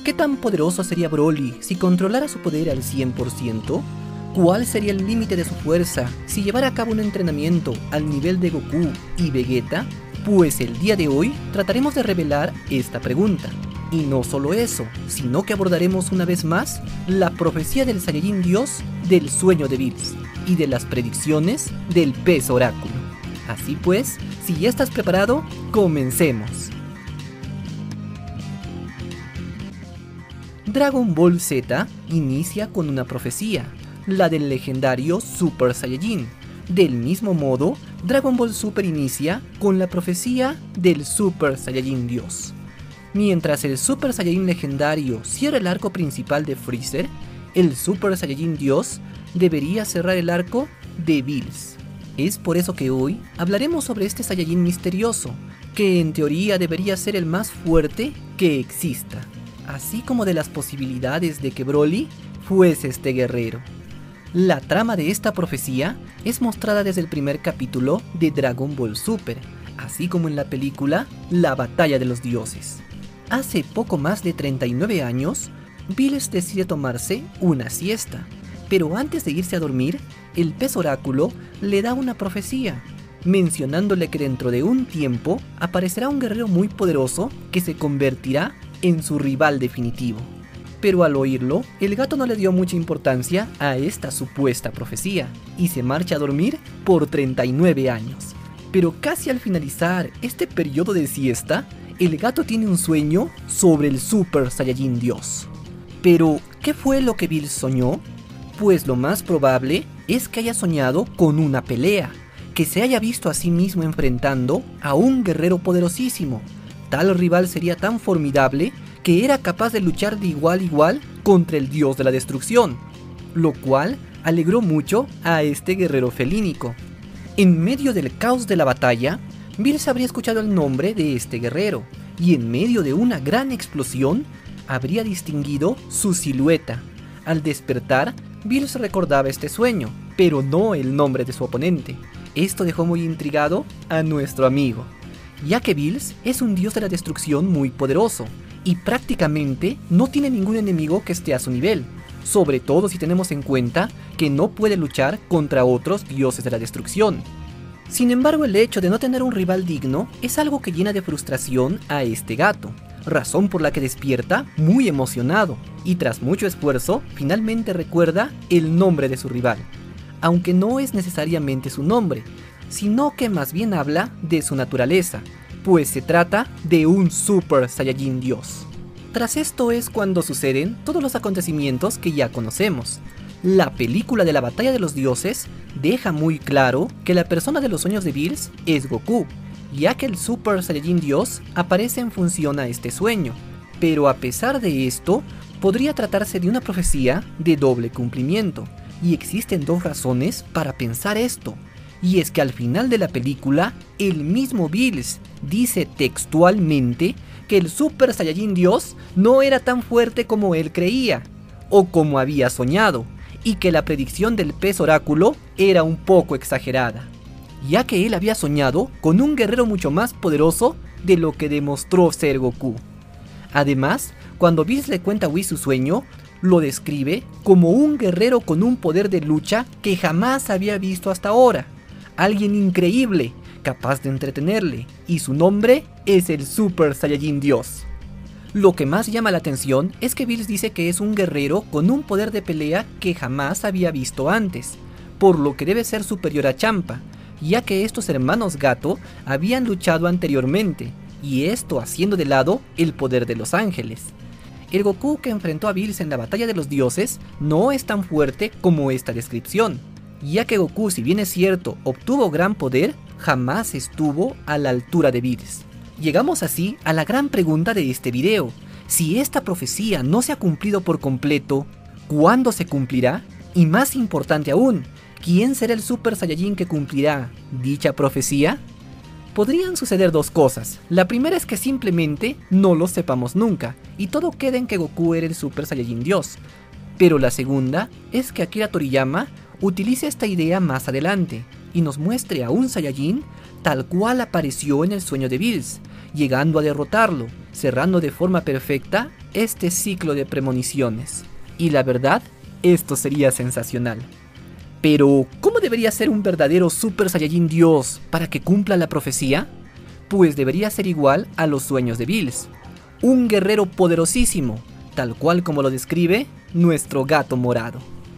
¿Qué tan poderoso sería Broly si controlara su poder al 100%? ¿Cuál sería el límite de su fuerza si llevara a cabo un entrenamiento al nivel de Goku y Vegeta? Pues el día de hoy trataremos de revelar esta pregunta. Y no solo eso, sino que abordaremos una vez más la profecía del Saiyajin Dios del sueño de Bills y de las predicciones del pez oráculo. Así pues, si ya estás preparado, comencemos. Dragon Ball Z inicia con una profecía, la del legendario Super Saiyajin. Del mismo modo, Dragon Ball Super inicia con la profecía del Super Saiyajin Dios. Mientras el Super Saiyajin legendario cierra el arco principal de Freezer, el Super Saiyajin Dios debería cerrar el arco de Bills. Es por eso que hoy hablaremos sobre este Saiyajin misterioso, que en teoría debería ser el más fuerte que exista, así como de las posibilidades de que Broly fuese este guerrero. La trama de esta profecía es mostrada desde el primer capítulo de Dragon Ball Super, así como en la película La Batalla de los Dioses. Hace poco más de 39 años, Bills decide tomarse una siesta, pero antes de irse a dormir, el pez oráculo le da una profecía, mencionándole que dentro de un tiempo aparecerá un guerrero muy poderoso que se convertirá en su rival definitivo. Pero al oírlo, el gato no le dio mucha importancia a esta supuesta profecía y se marcha a dormir por 39 años. Pero casi al finalizar este periodo de siesta, el gato tiene un sueño sobre el Super Saiyajin Dios. Pero, ¿qué fue lo que Bills soñó? Pues lo más probable es que haya soñado con una pelea, que se haya visto a sí mismo enfrentando a un guerrero poderosísimo. Tal rival sería tan formidable que era capaz de luchar de igual a igual contra el dios de la destrucción, lo cual alegró mucho a este guerrero felínico. En medio del caos de la batalla, Bills habría escuchado el nombre de este guerrero, y en medio de una gran explosión, habría distinguido su silueta. Al despertar, Bills recordaba este sueño, pero no el nombre de su oponente. Esto dejó muy intrigado a nuestro amigo, ya que Bills es un dios de la destrucción muy poderoso, y prácticamente no tiene ningún enemigo que esté a su nivel, sobre todo si tenemos en cuenta que no puede luchar contra otros dioses de la destrucción. Sin embargo, el hecho de no tener un rival digno es algo que llena de frustración a este gato, razón por la que despierta muy emocionado, y tras mucho esfuerzo, finalmente recuerda el nombre de su rival, aunque no es necesariamente su nombre, sino que más bien habla de su naturaleza, pues se trata de un Super Saiyajin Dios. Tras esto es cuando suceden todos los acontecimientos que ya conocemos. La película de la Batalla de los Dioses deja muy claro que la persona de los sueños de Bills es Goku, ya que el Super Saiyajin Dios aparece en función a este sueño, pero a pesar de esto, podría tratarse de una profecía de doble cumplimiento, y existen dos razones para pensar esto. Y es que al final de la película, el mismo Bills dice textualmente que el Super Saiyajin Dios no era tan fuerte como él creía, o como había soñado, y que la predicción del pez oráculo era un poco exagerada, ya que él había soñado con un guerrero mucho más poderoso de lo que demostró ser Goku. Además, cuando Bills le cuenta a Whis su sueño, lo describe como un guerrero con un poder de lucha que jamás había visto hasta ahora. Alguien increíble, capaz de entretenerle, y su nombre es el Super Saiyajin Dios. Lo que más llama la atención es que Bills dice que es un guerrero con un poder de pelea que jamás había visto antes, por lo que debe ser superior a Champa, ya que estos hermanos gato habían luchado anteriormente, y esto haciendo de lado el poder de los ángeles. El Goku que enfrentó a Bills en la Batalla de los Dioses no es tan fuerte como esta descripción, ya que Goku, si bien es cierto, obtuvo gran poder, jamás estuvo a la altura de Bills. Llegamos así a la gran pregunta de este video: si esta profecía no se ha cumplido por completo, ¿cuándo se cumplirá? Y más importante aún, ¿quién será el Super Saiyajin que cumplirá dicha profecía? Podrían suceder dos cosas. La primera es que simplemente no lo sepamos nunca, y todo queda en que Goku era el Super Saiyajin Dios. Pero la segunda es que Akira Toriyama utilice esta idea más adelante, y nos muestre a un Saiyajin tal cual apareció en el sueño de Bills, llegando a derrotarlo, cerrando de forma perfecta este ciclo de premoniciones. Y la verdad, esto sería sensacional. Pero, ¿cómo debería ser un verdadero Super Saiyajin Dios para que cumpla la profecía? Pues debería ser igual a los sueños de Bills. Un guerrero poderosísimo, tal cual como lo describe nuestro gato morado.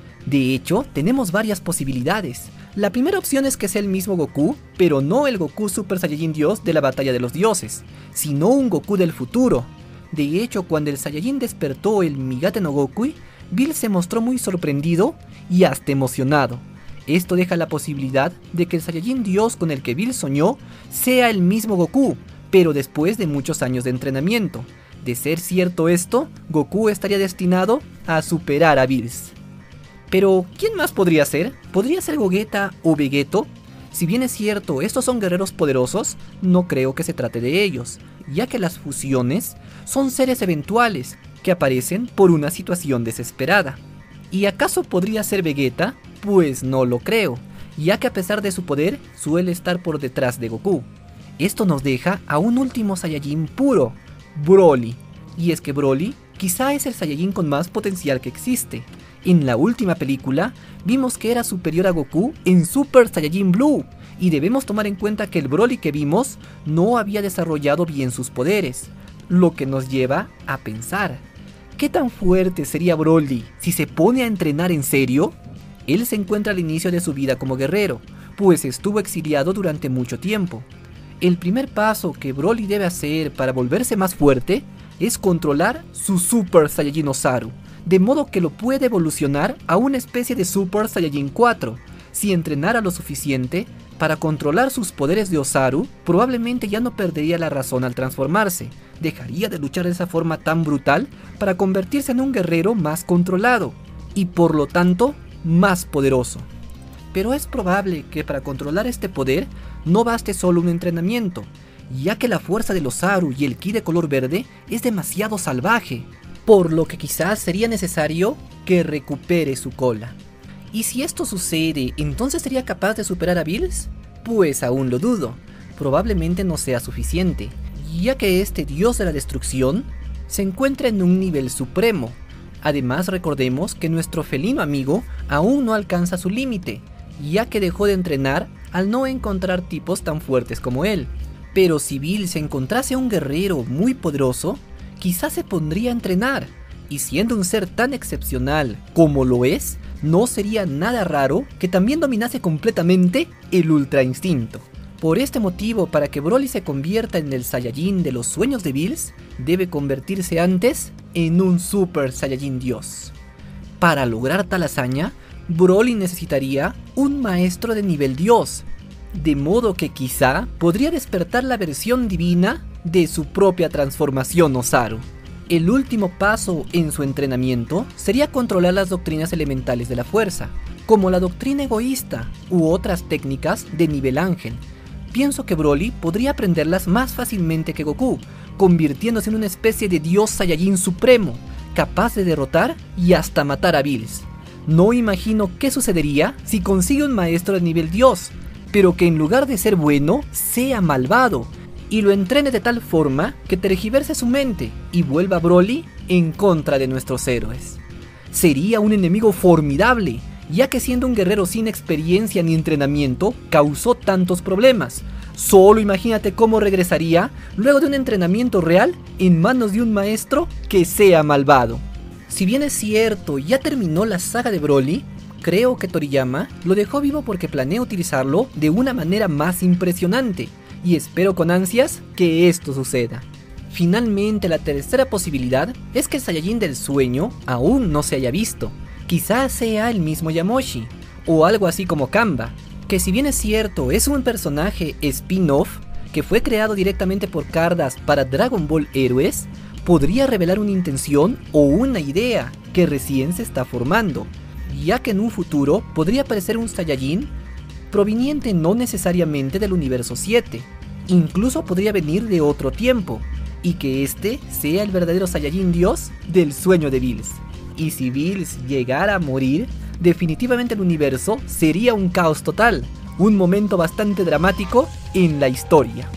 De hecho, tenemos varias posibilidades. La primera opción es que sea el mismo Goku, pero no el Goku Super Saiyajin Dios de la Batalla de los Dioses, sino un Goku del futuro. De hecho, cuando el Saiyajin despertó el Migate no Gokui, Bills se mostró muy sorprendido y hasta emocionado. Esto deja la posibilidad de que el Saiyajin Dios con el que Bills soñó sea el mismo Goku, pero después de muchos años de entrenamiento. De ser cierto esto, Goku estaría destinado a superar a Bills. Pero, ¿quién más podría ser? ¿Podría ser Gogeta o Vegeto? Si bien es cierto, estos son guerreros poderosos, no creo que se trate de ellos, ya que las fusiones son seres eventuales que aparecen por una situación desesperada. ¿Y acaso podría ser Vegeta? Pues no lo creo, ya que a pesar de su poder, suele estar por detrás de Goku. Esto nos deja a un último Saiyajin puro, Broly. Y es que Broly quizá es el Saiyajin con más potencial que existe. En la última película, vimos que era superior a Goku en Super Saiyajin Blue, y debemos tomar en cuenta que el Broly que vimos no había desarrollado bien sus poderes, lo que nos lleva a pensar, ¿qué tan fuerte sería Broly si se pone a entrenar en serio? Él se encuentra al inicio de su vida como guerrero, pues estuvo exiliado durante mucho tiempo. El primer paso que Broly debe hacer para volverse más fuerte es controlar su Super Saiyajin Ozaru, de modo que lo puede evolucionar a una especie de Super Saiyajin 4. Si entrenara lo suficiente para controlar sus poderes de Ozaru, probablemente ya no perdería la razón al transformarse, dejaría de luchar de esa forma tan brutal para convertirse en un guerrero más controlado, y por lo tanto, más poderoso. Pero es probable que para controlar este poder no baste solo un entrenamiento, ya que la fuerza del Ozaru y el ki de color verde es demasiado salvaje, por lo que quizás sería necesario que recupere su cola. ¿Y si esto sucede, entonces sería capaz de superar a Bills? Pues aún lo dudo, probablemente no sea suficiente, ya que este dios de la destrucción se encuentra en un nivel supremo. Además recordemos que nuestro felino amigo aún no alcanza su límite, ya que dejó de entrenar al no encontrar tipos tan fuertes como él. Pero si Bills encontrase a un guerrero muy poderoso, quizás se pondría a entrenar, y siendo un ser tan excepcional como lo es, no sería nada raro que también dominase completamente el Ultra Instinto. Por este motivo, para que Broly se convierta en el Saiyajin de los sueños de Bills, debe convertirse antes en un Super Saiyajin Dios. Para lograr tal hazaña, Broly necesitaría un maestro de nivel Dios, de modo que quizá podría despertar la versión divina de su propia transformación Ozaru. El último paso en su entrenamiento sería controlar las doctrinas elementales de la fuerza, como la doctrina egoísta u otras técnicas de nivel ángel. Pienso que Broly podría aprenderlas más fácilmente que Goku, convirtiéndose en una especie de dios Saiyajin supremo, capaz de derrotar y hasta matar a Bills. No imagino qué sucedería si consigue un maestro de nivel dios, pero que en lugar de ser bueno, sea malvado, y lo entrene de tal forma que tergiverse su mente y vuelva a Broly en contra de nuestros héroes. Sería un enemigo formidable, ya que siendo un guerrero sin experiencia ni entrenamiento, causó tantos problemas. Solo imagínate cómo regresaría luego de un entrenamiento real en manos de un maestro que sea malvado. Si bien es cierto, ya terminó la saga de Broly, creo que Toriyama lo dejó vivo porque planea utilizarlo de una manera más impresionante, y espero con ansias que esto suceda. Finalmente, la tercera posibilidad es que el Saiyajin del sueño aún no se haya visto. Quizás sea el mismo Yamoshi, o algo así como Kamba, que si bien es cierto es un personaje spin-off que fue creado directamente por Cardass para Dragon Ball Heroes, podría revelar una intención o una idea que recién se está formando, ya que en un futuro podría aparecer un Saiyajin proveniente no necesariamente del universo 7, incluso podría venir de otro tiempo, y que este sea el verdadero Saiyajin Dios del sueño de Bills. Y si Bills llegara a morir, definitivamente el universo sería un caos total, un momento bastante dramático en la historia.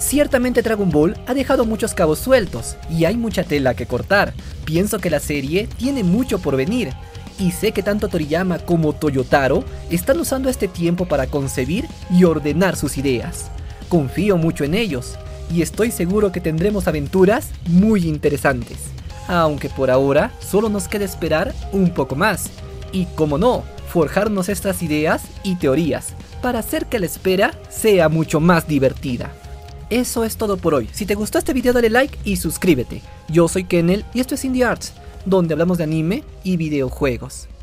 Ciertamente Dragon Ball ha dejado muchos cabos sueltos y hay mucha tela que cortar. Pienso que la serie tiene mucho por venir y sé que tanto Toriyama como Toyotaro están usando este tiempo para concebir y ordenar sus ideas. Confío mucho en ellos y estoy seguro que tendremos aventuras muy interesantes. Aunque por ahora solo nos queda esperar un poco más y, como no, forjarnos estas ideas y teorías para hacer que la espera sea mucho más divertida. Eso es todo por hoy. Si te gustó este video dale like y suscríbete. Yo soy Kennel y esto es Indie Arts, donde hablamos de anime y videojuegos.